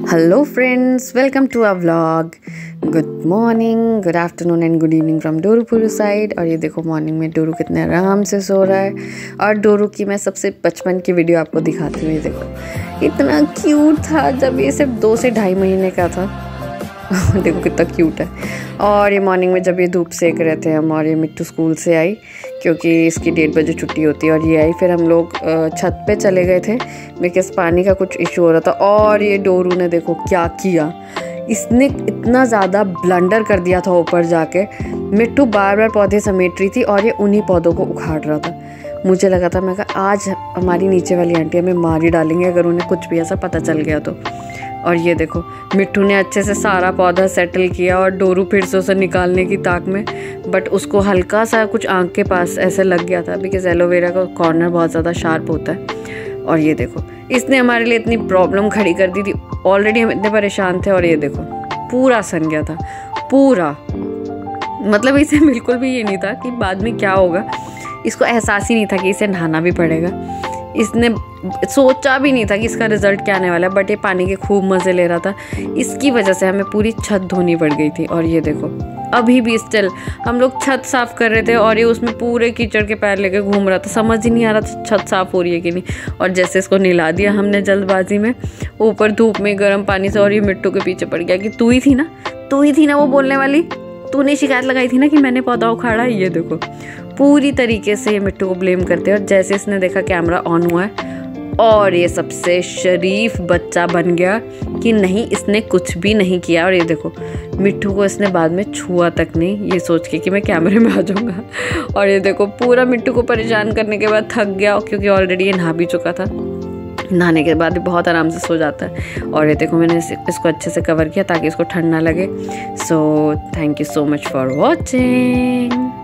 Hello friends, welcome to a vlog. Good morning, good afternoon and good evening from Dorupuru side. और ये देखो morning में डोरू कितने आराम से सो रहा है। और डोरू की मैं सबसे बचपन की वीडियो आपको दिखाती हूँ। ये देखो इतना क्यूट था जब ये सिर्फ 2 से ढाई महीने का था। देखो कितना क्यूट है। और ये मॉर्निंग में जब ये धूप सेक रहे थे हम, और ये मिट्टू स्कूल से आई क्योंकि इसकी 1:30 बजे छुट्टी होती है, और ये आई। फिर हम लोग छत पे चले गए थे बिकॉज पानी का कुछ इशू हो रहा था। और ये डोरू ने देखो क्या किया, इसने इतना ज़्यादा ब्लंडर कर दिया था ऊपर जाके। मिट्टू बार बार पौधे समेट रही थी और ये उन्हीं पौधों को उखाड़ रहा था। मुझे लगा था, मैं कहा आज हमारी नीचे वाली आंटी हमें मार ही डालेंगे अगर उन्हें कुछ भी ऐसा पता चल गया तो। और ये देखो मिट्टू ने अच्छे से सारा पौधा सेटल किया और डोरू फिर से उसे निकालने की ताक में, बट उसको हल्का सा कुछ आँख के पास ऐसे लग गया था बिकॉज एलोवेरा का कॉर्नर बहुत ज़्यादा शार्प होता है। और ये देखो इसने हमारे लिए इतनी प्रॉब्लम खड़ी कर दी थी। ऑलरेडी हम इतने परेशान थे और ये देखो पूरा सन गया था, पूरा। मतलब इसे बिल्कुल भी ये नहीं था कि बाद में क्या होगा। इसको एहसास ही नहीं था कि इसे नहाना भी पड़ेगा। इसने सोचा भी नहीं था कि इसका रिजल्ट क्या आने वाला है, बट ये पानी के खूब मज़े ले रहा था। इसकी वजह से हमें पूरी छत धोनी पड़ गई थी। और ये देखो अभी भी स्टिल हम लोग छत साफ़ कर रहे थे और ये उसमें पूरे कीचड़ के पैर लेके घूम रहा था। समझ ही नहीं आ रहा था छत साफ़ हो रही है कि नहीं। और जैसे इसको नहला दिया हमने जल्दबाजी में ऊपर धूप में गर्म पानी से, और ये मिट्टू के पीछे पड़ गया कि तू ही थी ना वो बोलने वाली, तूने शिकायत लगाई थी ना कि मैंने पौधा उखाड़ा। ये देखो पूरी तरीके से ये मिट्टू को ब्लेम करते हैं। और जैसे इसने देखा कैमरा ऑन हुआ है और ये सबसे शरीफ बच्चा बन गया कि नहीं इसने कुछ भी नहीं किया। और ये देखो मिट्टू को इसने बाद में छुआ तक नहीं, ये सोच के कि मैं कैमरे में आ जाऊंगा। और ये देखो पूरा मिट्टू को परेशान करने के बाद थक गया क्योंकि ऑलरेडी ये नहा भी चुका था। नहाने के बाद भी बहुत आराम से सो जाता है। और ये देखो मैंने इसको अच्छे से कवर किया ताकि इसको ठंड ना लगे। So thank you so much for watching.